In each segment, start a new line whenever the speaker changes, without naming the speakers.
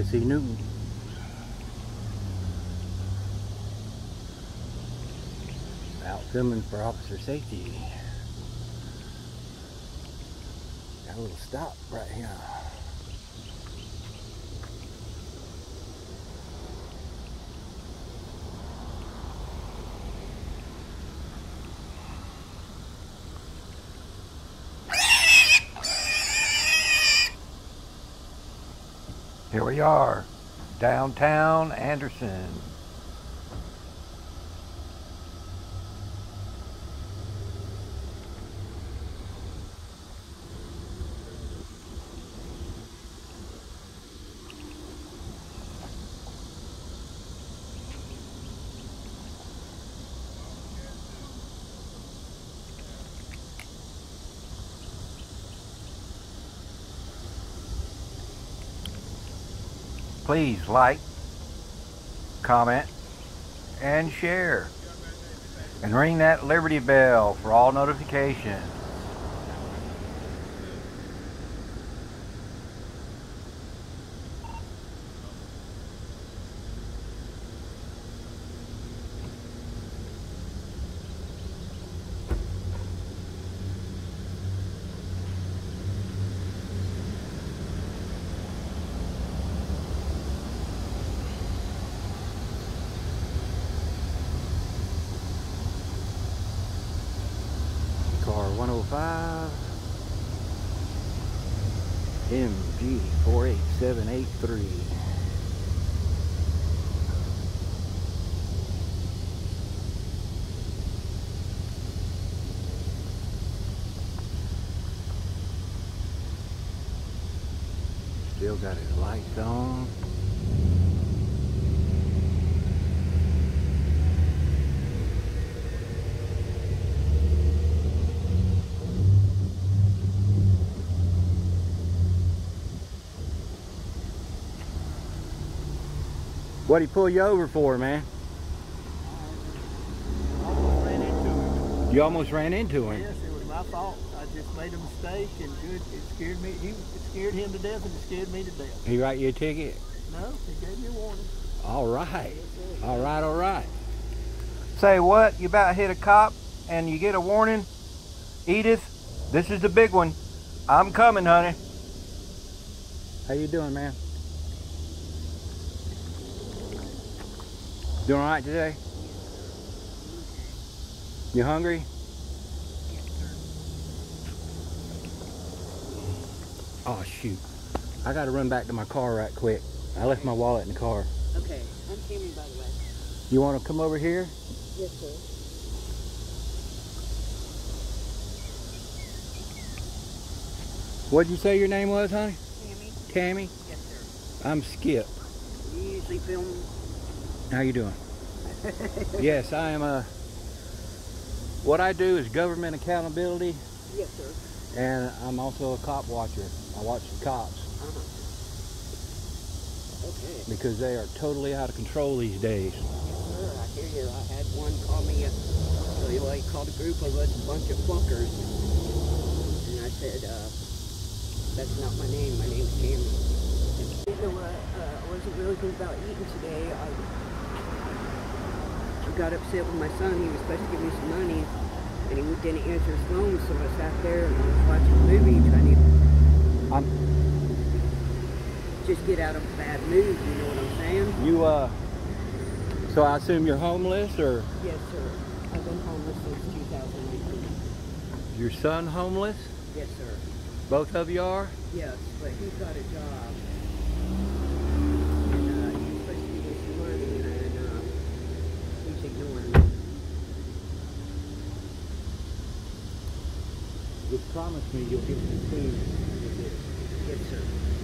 Tennessee Newton. Out filming for officer safety. Got a little stop right here. Here we are, downtown Anderson. Please like, comment, and share. And ring that Liberty bell for all notifications. Car 105 MG 48783. Still got his lights on. What'd he pull you over for, man?
Almost ran into him.
You almost ran into him?
Yes, it was my fault. I just made a mistake, and it scared me. It scared him to death, and it scared me to death.
He write you a ticket?
No, he gave me a warning.
All right. All right, all right. Say what? You about hit a cop and you get a warning? Edith, this is the big one. I'm coming, honey. How you doing, man? Doing all right today? You hungry? Oh, shoot. I got to run back to my car right quick. I left my wallet in the car.
Okay, I'm Tammy, by the way.
You want to come over here?
Yes, sir.
What'd you say your name was, honey?
Tammy?
Tammy?
Yes, sir.
I'm Skip.
You usually film?
How you doing? Yes, I am what I do is government accountability.
Yes, sir.
And I'm also a cop watcher. I watch the cops.
Okay.
Because they are totally out of control these days.
Yes, sir. I hear you. I had one call me, he called a group of us a bunch of fuckers. And I said, that's not my name. My name's Tammy. I wasn't really good about eating today. I got upset with my son. He was supposed to give me some money, and he didn't answer his phone, so I sat there and I was watching a movie trying to just get out of a bad mood, you know what I'm saying?
You, so I assume you're homeless, or?
Yes, sir. I've been homeless since 2019.
Your son homeless?
Yes, sir.
Both of you are?
Yes, but he's got a job. And he's supposed to give me some money, and he's ignoring me.
Just promise me you'll give me food with this.
Yes, sir.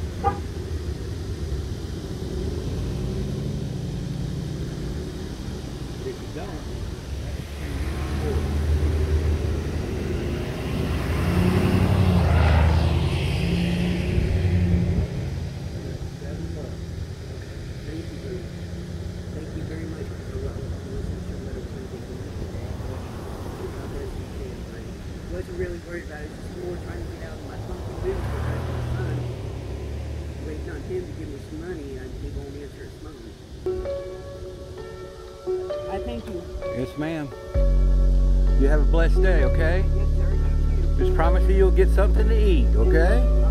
If you don't,
Thank you very much for listening to Little Something. God bless you, Tammy. I wasn't really worried about it. Just more trying to get out of my funky mood because my son wakes waiting on him to give me some money and he won't answer his phone. I thank you.
Yes, ma'am. You have a blessed day, okay?
Yes, sir. You too.
Just promise me you'll get something to eat, okay?